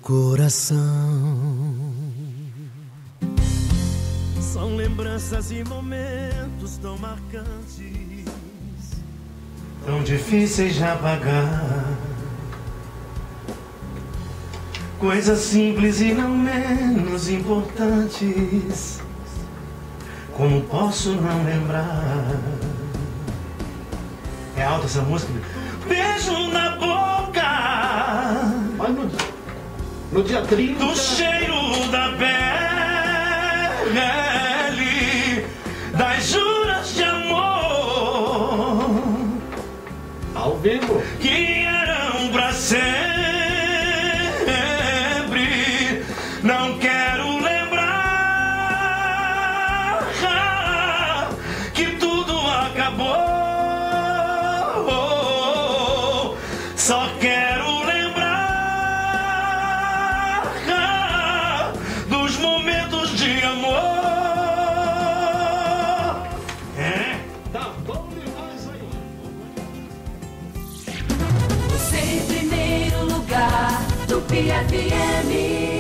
coração. São lembranças e momentos tão marcantes, tão difíceis de apagar. Coisas simples e não menos importantes. Como posso não lembrar? É alta essa música? Beijo na boca, mas no dia 30 do cheiro da pele, das juras de amor, ao vivo, que eram pra sempre. Não quero lembrar que tudo acabou. Só quero lembrar dos momentos de amor. É? Tá bom demais aí. Você em primeiro lugar do PFM.